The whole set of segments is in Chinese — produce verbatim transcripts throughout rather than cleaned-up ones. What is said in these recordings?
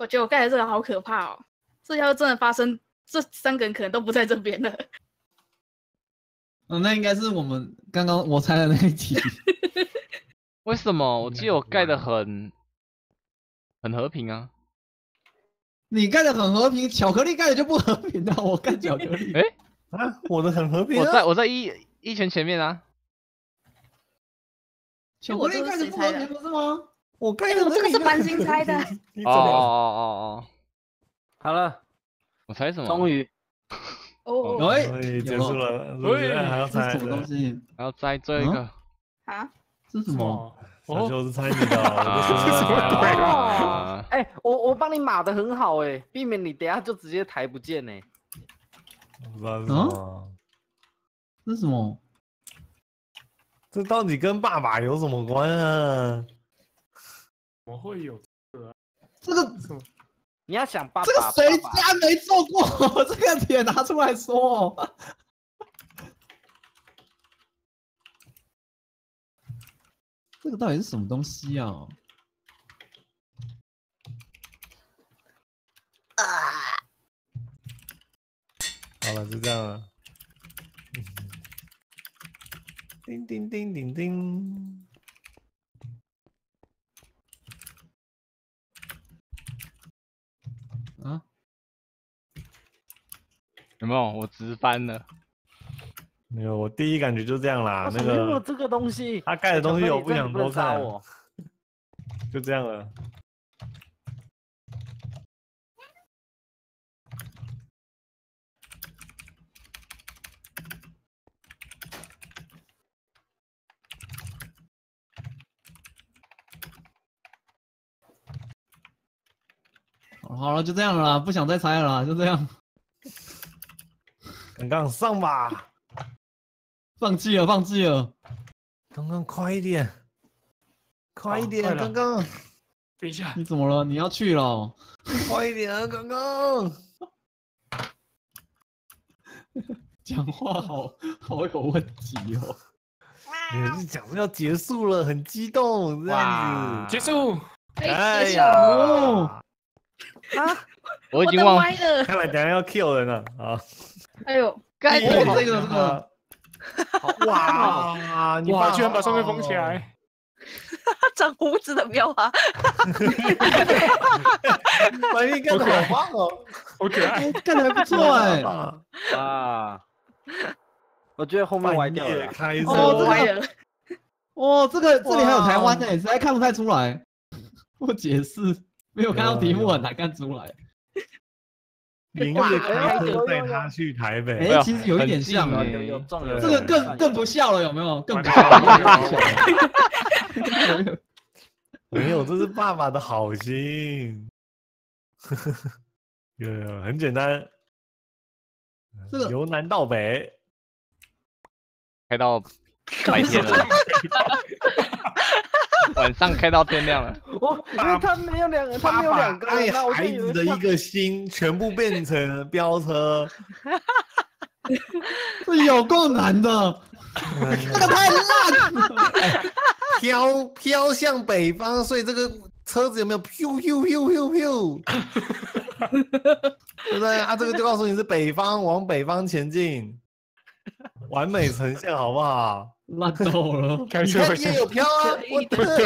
我觉得我盖的这个好可怕哦！这要真的发生，这三个人可能都不在这边了。 嗯，那应该是我们刚刚我猜的那一题。 为什么？我记得我盖的很很和平啊。 你盖的很和平，巧克力盖的就不和平啊！我盖巧克力。 哎、 欸，啊，我的很和平、啊。 我在我在一一拳前面啊。 巧克力盖的不和平不是吗？ 我盖的这个是繁星猜的。 哦哦哦哦， 好了， 我猜什么？ 终于。 哦， 哎， 结束了， 喂， 还要猜什么东西？ 还要猜这一个啊？ 这是什么？ 小球是猜你的， 这什么鬼啊？哎，我我帮你码的很好哎，避免你等下就直接抬不见哎。 不知道是什么？ 这是什么？ 这到底跟爸爸有什么关啊？ 怎么会有这个？ 这个你要想爸爸， 这个谁家没做过？这个帖拿出来说。这个到底是什么东西啊？ 啊！好了，就这样了。叮叮叮叮叮。 啊？ 有没有？我直翻了。 没有，我第一感觉就这样啦。那个这个东西， 他盖的东西我不想多看， 我就这样了。 好了，就这样了啦，不想再猜了啦，就这样。 刚刚上吧。 放弃了，放弃了。 刚刚快一点，快一点，刚刚。 等一下， 你怎么了？你要去了？ 快一点啊，刚刚。 讲话好好有问题哦。 你是讲要结束了，很激动这样子。 结束。 哎呀！ 啊！ 我已经忘了。 看来等下要 kill 人了啊！ 哎呦， 盖这个这个。 哇！你哇，居然把上面封起来！ 长胡子的喵啊！ 反应干得好棒哦， 好可爱， 干得还不错哎！ 啊，我觉得后面歪掉了， 开始哦， 歪了。 哦，这个这里还有台湾呢，实在看不太出来。不解释，没有看到题目很难看出来。 明日开车带他去台北， 哎，其实有一点像啊， 有有中了， 这个更更不笑了，有没有？更不笑。 没有，这是爸爸的好心。有有，很简单， 这个由南到北， 开到白天了，晚上开到天亮了。 我因为他没有两个，他没有两个， 爱孩子的一个心全部变成飙车， 这有够难的，这个太烂了。 飘飘向北方，所以这个车子有没有咻咻咻咻咻？对不对啊？这个就告诉你是北方，往北方前进，完美呈现，好不好？ 烂透了， 你看也有飘啊，我的，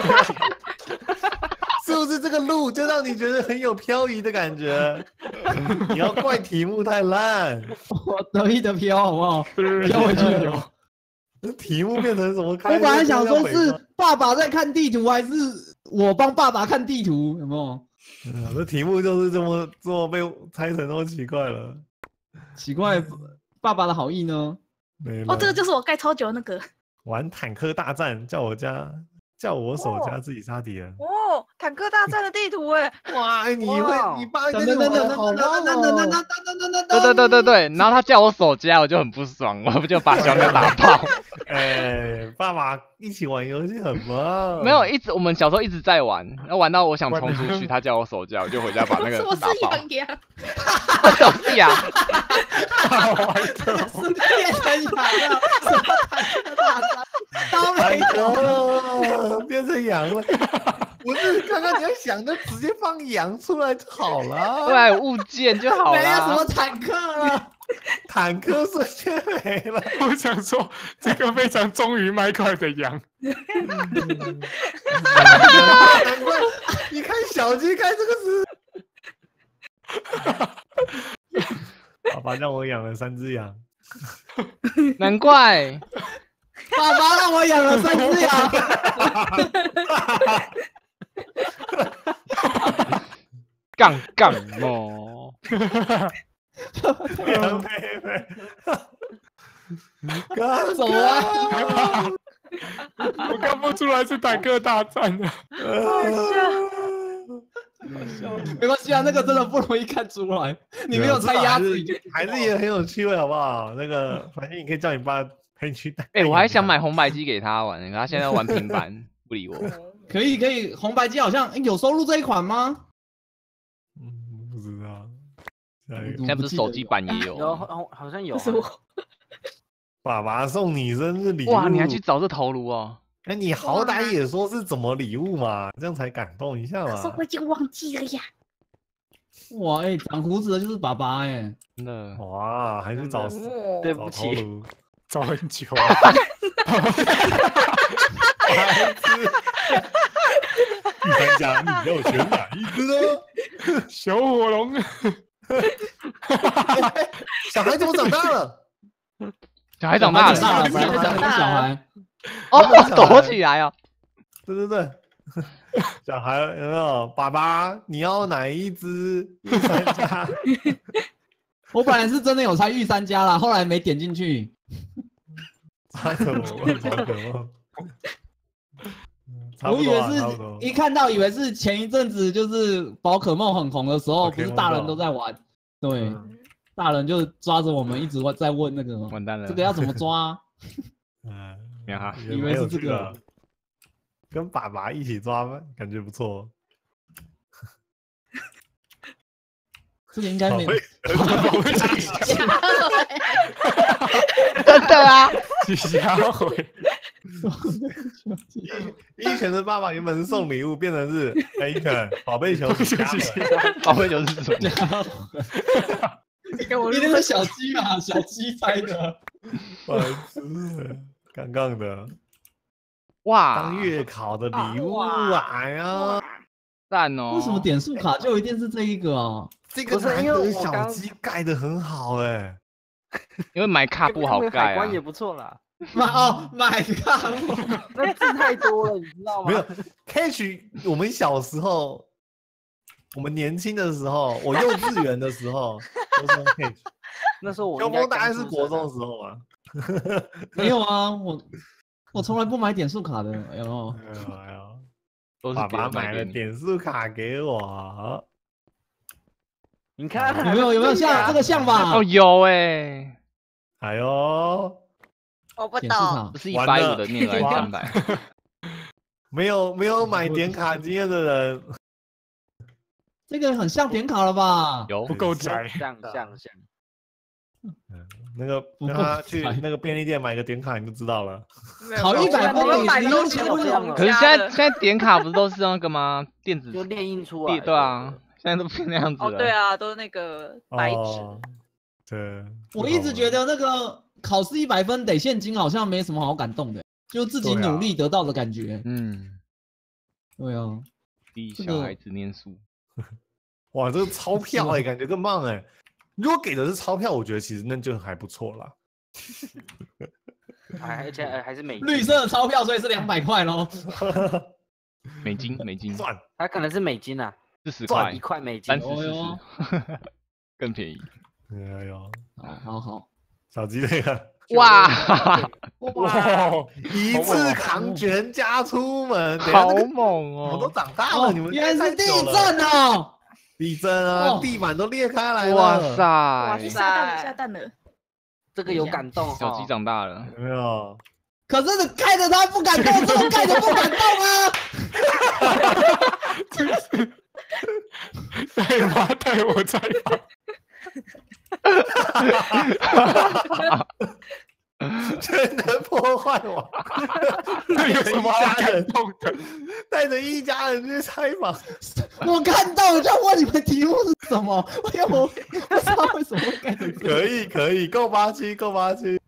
是不是这个路就让你觉得很有漂移的感觉？你要怪题目太烂， 我得意的飘好不好？飘回去了。 这题目变成什么？我本来想说是爸爸在看地图，还是我帮爸爸看地图？有没有？ 嗯，这题目就是这么这么被猜成那么奇怪了。 奇怪，爸爸的好意呢？ 哦，这个就是我盖超久那个。 玩坦克大战，叫我家叫我手加自己杀敌人。 哦，坦克大战的地图哎！ 哇，你会你爸跟你等等等好棒哦！ 对对对对对，然后他叫我手加，我就很不爽，我不就把小鸟打爆。 哎，爸爸一起玩游戏很棒。 没有，一直我们小时候一直在玩，然后玩到我想冲出去，他叫我手加，我就回家把那个我是打羊羊， 我手是羊， 是变成羊了，什么坦克大战？都没有，变成羊了。 不是，刚刚你要想就直接放羊出来就好了。 对啊，有物件就好没有什么了。 坦克了。 坦克瞬间没了。 我想说，这个非常忠于麦克尔的羊。 难怪你看小鸡开这个是。爸爸让我养了三只羊。 难怪。 爸爸让我养了三只羊。 杠杠哦。 羊妹妹。刚走啊！ 我看不出来是坦克大战的。 没关系啊，那个真的不容易看出来。你没有猜鸭子， 还是也很有趣味，好不好？那个，反正你可以叫你爸陪你去带。 哎，我还想买红白机给他玩，可他现在玩平板，不理我。 可以可以，红白机好像有收录这一款吗？ 嗯，不知道。 现在不是手机版也有？ 有，好好像有。 是我。 爸爸送你生日礼物。 哇，你还去找这头颅哦？ 哎，你好歹也说是怎么礼物嘛，这样才感动一下嘛。 可是我已经忘记了呀。 哇，哎，长胡子的就是爸爸哎， 真的。 哇，还是找对不起， 找很久。 孩子，第三家你要选哪一只呢？ 小火龙。 小孩怎么长大了？ 小孩长大了， 长大了，本来长大小孩。 哦，躲起来哦。 对对对，小孩有没有？爸爸，你要哪一只？御三家。 我本来是真的有猜御三家啦，后来没点进去。 猜什么？宝可梦。 我以为是一看到以为是前一阵子就是宝可梦很红的时候，不是大人都在玩，对，大人就抓着我们一直在问那个， 完蛋了， 这个要怎么抓？ 嗯， 以为是这个， 跟爸爸一起抓，感觉不错。 这个应该没有。 真的啊， 吓回。 一拳的爸爸原本是送礼物，变成是哎一拳宝贝球， 宝贝球是什么？ 一定是小鸡嘛，小鸡猜的。 白痴，杠杠的。 哇， 当月考的礼物啊！哎呀， 赞哦！ 为什么点数卡就一定是这一个啊？ 这个难得小鸡盖的很好哎， 因为买卡不好盖啊。 海关也不错啦。 买哦，买卡， 那字太多了，你知道吗？ 没有 ，Catch， 我们小时候，我们年轻的时候，我幼稚园的时候都是用 Catch。 那时候我秋风大概是国中的时候嘛。 没有啊，我我从来不买点数卡的，哎呦， 哎呦， 都是爸爸买了点数卡给我。 你看有没有有没有像这个像吧？ 哦，有哎， 哎呦。 我不懂， 不是一百五的面额三百， 没有没有买点卡经验的人， 这个很像点卡了吧？ 有不够窄， 像像像。 嗯，那个让他去那个便利店买个点卡你就知道了。 考一百分， 我买零东西不用钱不同可是现在现在点卡不是都是那个吗？电子就列印出来。 对啊，现在都变那样子了。 哦，对啊，都那个白纸。 对， 我一直觉得那个。考试一百分得现金，好像没什么好感动的，就自己努力得到的感觉。 嗯， 对啊， 逼小孩子念书。 哇，这个钞票哎，感觉更棒哎。如果给的是钞票，我觉得其实那就还不错啦。 还而且还是美绿色的钞票，所以是两百块咯。 美金，美金赚， 它可能是美金啊， 四十块， 一块美金， 三十四十，更便宜。 哎呦， 好好好。 小鸡那个哇哇，一次扛全家出门， 好猛哦！ 我都长大了，你们原来是地震哦！ 地震啊，地板都裂开来了！ 哇塞！ 哇塞！下蛋了， 这个有感动。 小鸡长大了， 有没有？ 可是你盖着它不敢动，这个盖着不敢动啊！带妈带我采访。 真的破坏我！ 这有什么好感动的？ 带着一家人去采访， 我看到我就问你们题目是什么，因为我不知道为什么会盖成这样。 可以可以，够八七够八七。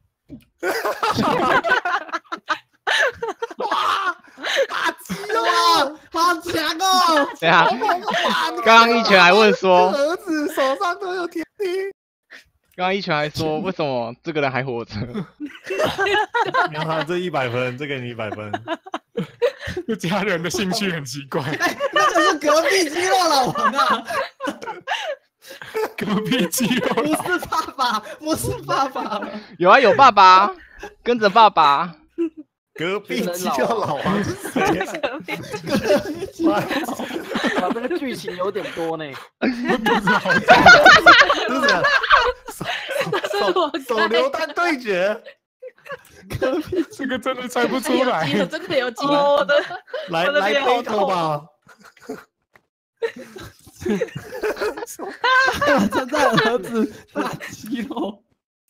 哇，八七哇，好强哦！ 等一下，刚刚一拳还问说， 儿子手上都有天梯。 刚刚一拳还说，为什么这个人还活着？ 然后这一百分，这给你一百分。 这家人的兴趣很奇怪。 哎，那个是隔壁肌肉老王啊， 隔壁肌肉不是爸爸，不是爸爸。 有啊，有爸爸，跟着爸爸。 隔壁肌肉老王是谁？ 哇，这个剧情有点多呢。 不知道， 是这样。手手手榴弹对决， 这个真的猜不出来。 有真的有机会。 哦我的来我的来脸好 battle 吧。 现在儿子大肌肉，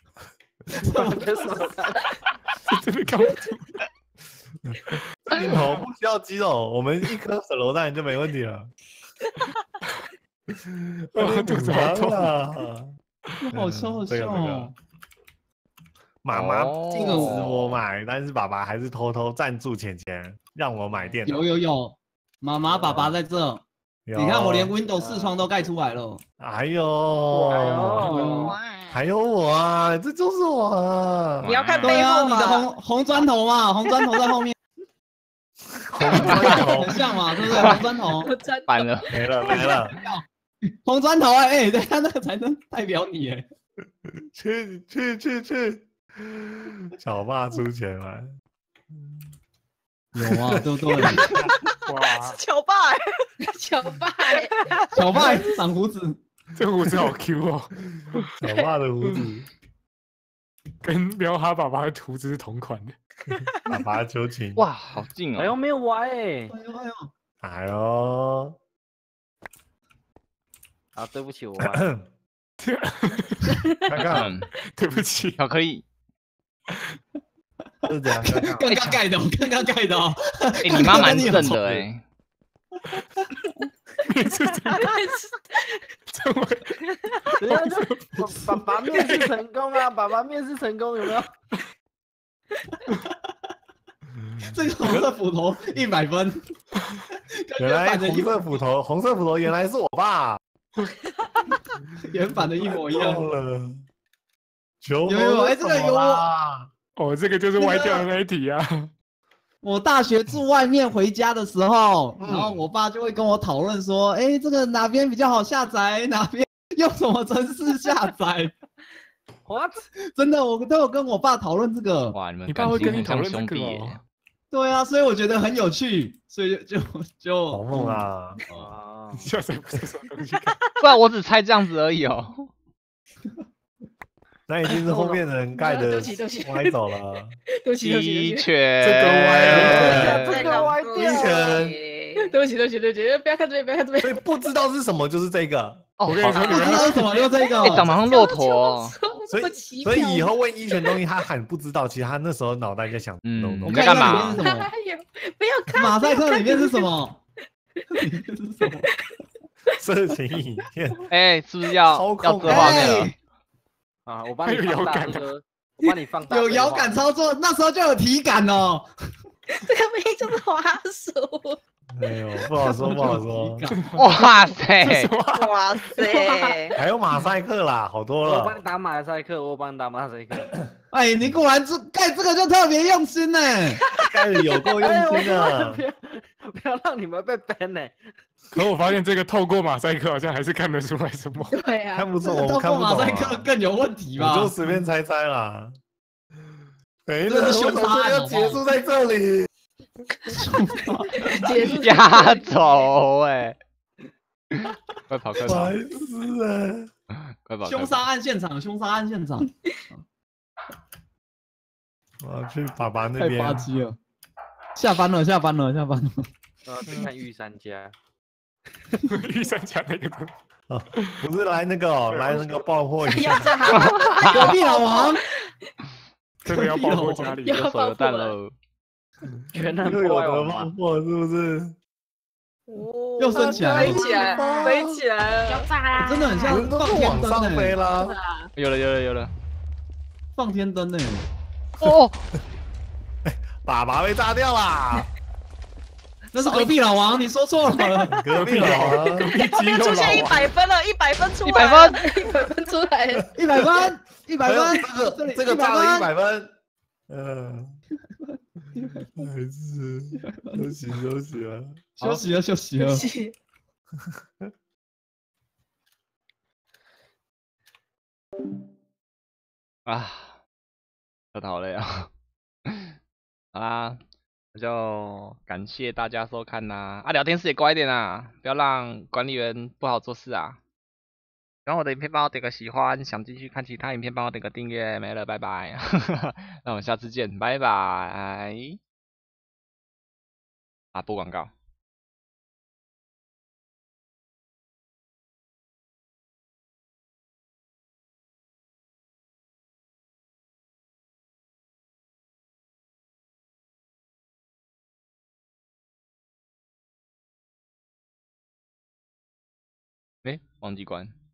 真的看不出来。 镜头不需要肌肉，我们一颗手榴弹就没问题了。 我肚子好痛啊！ 好笑好笑哦。 妈妈哦禁止我买，但是爸爸还是偷偷赞助钱钱让我买电脑。 有有有，妈妈爸爸在这， 有你看我连 Windows 视窗都盖出来了。 哎呦， 哎呦， 哇， 还有我啊，这就是我啊！ 你要看对啊， 背后你的吗？ 红红砖头嘛，红砖头在后面， 红砖头很像嘛，对不对？红砖头， 我真反了， 没了没了， 红砖头哎哎，对他那个才能代表你哎。 去去去去，小爸出钱来。 有啊，对不对？ 哇， 球爸欸， 小爸欸， 小爸长胡子， 这胡子好 Q 哦， 小爸的胡子， 跟喵哈爸爸的胡子是同款的。 爸爸求情。 哇，好近哎呦， 哦！ 没有歪哎。 哎呦哎呦， 哎呦， 啊，对不起，我歪。 看看嗯， 对不起， 巧克力。 是这样，看看刚刚盖的哦，刚刚盖的哦。 哎，你妈蛮正的哎。 面试成功，这么人家就爸爸面试成功啊，爸爸面试成功有没有？ 这个红色斧头一百分。 原来红色斧头，红色斧头原来是我爸。 原版的一模一样。 忘了，求有有哎这个有啦。 哦，这个就是歪掉的那一题啊。 我大学住外面回家的时候， 嗯然后我爸就会跟我讨论说，哎，这个哪边比较好下载，哪边用什么程式下载。 What？ 真的，我都有跟我爸讨论这个。 哇，你们你爸会感情很像跟你讨论这兄弟耶。 个哦？ 对啊，所以我觉得很有趣，所以就就就好梦啊！ 啊， 下载不是什么东西看？ 不然我只猜这样子而已哦。 那一定是后面的人盖的对不起对不起歪走了。 对不起，对不起， 的对不起， 确， 这个歪了这个歪掉一拳对不起，对不起，对不起，不要看这边，不要看这边。 所以不知道是什么就是这个， 哦， 我跟你说， 好你们不知道是什么，就这个。 哎，长得像骆驼哦。 所以所以以后问一拳东西，他喊不知道，其实他那时候脑袋在想嗯东东你。在干嘛我看一下里面是什么？ 哎呦，不要看， 马赛克里面是什么？里面是什么？ 色情影片， 哎，是不是要操控要这画面了？ 哎啊，我帮你还有放大摇杆这个，我帮你放大。 有摇杆操作，那时候就有体感哦。 这个明明就是滑鼠。 哎呦，不好说，不好说。 哇塞！ 哇塞， 还有马赛克啦，好多了我帮你。打马赛克，我帮你打马赛克。 哎，你果然这盖这个就特别用心呢。 盖的有够用哎心的不。要不要让你们被 ban 呢。 可我发现这个透过马赛克好像还是看得出来什么。 对啊， 看不出，我透过们看不懂马赛克啊。 更有问题吧？ 我就随便猜猜啦。哎， 这是那凶杀案要结束在这里。 结束压轴哎！快跑快跑白痴哎！ 快跑！ 凶杀案现场，凶杀案现场， 我要去爸爸那太边。 滑稽了。下班了，下班了，下班了。 然后去看御三家。 御三家那个东西， 哦，不是来那个哦，来那个爆破一下。 要这样， 隔壁老王， 真的要爆破家里要了。 有手榴弹喽！ 全能又有得破坏王吗？ 放破是不是？ 又升起来了飞起来，飞起来了！ 要炸啦！ 真的很像人都放天是往上灯欸飞啦。 有了有了有了！ 放天灯呢。 哦， 爸爸被炸掉啦！ 那是隔壁老王，你说错了。 隔壁老王， 隔壁肌肉出现一老王， 百分了，一百分出来， 一百分， 一百分出来了， 一百分，一百分， 这个里这个 100 炸了一分百分。嗯，还是休息休息啊。 休息了，休息了。 啊，真的好累啊！好啦，那就感谢大家收看呐、啊！聊天室也乖一点啊，不要让管理员不好做事啊！喜欢我的影片帮我点个喜欢，想继续看其他影片帮我点个订阅，没了，拜拜！那我们下次见，拜拜！啊，播广告。哎，忘记关。